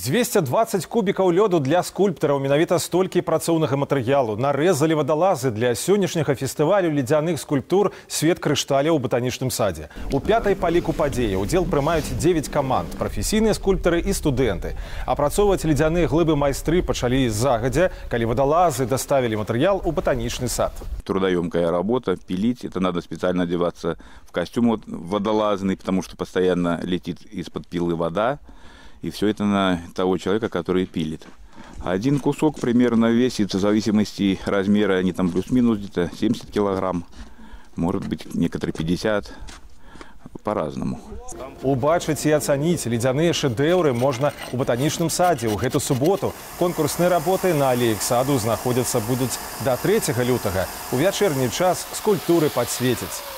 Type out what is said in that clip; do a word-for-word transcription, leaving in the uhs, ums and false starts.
двести двадцать кубікаў лёду для скульптараў, менавіта столькі працоўнага матэрыялу. Нарэзалі вадалазы для сённяшняга фестывалю ледзяных скульптур «Свет крышталя» ў батанічным садзе. У пятай па ліку падзеі удзел прымаюць дзевяць каманд, прафесійныя скульптары і студэнты. Апрацоўваць ледзяныя глыбы майстры пачалі загадзя, калі вадалазы доставили матэрыял у ботаничный сад. Трудоемкая работа, пилить, это надо специально одеваться в костюм водолазный, потому что постоянно летит из-под пилы вода. И все это на того человека, который пилит. Один кусок примерно весит, в зависимости размера, они там плюс-минус где-то семьдесят килограмм, может быть некоторые пятьдесят, по-разному. Убачыць і ацаніць ледзяныя шэдэўры можна ў батанічным садзе. У гэту суботу конкурсныя работы на алеях саду знаходзяцца будуць да трэцяга лютага. У вячэрні час скульптуры падсвецяць.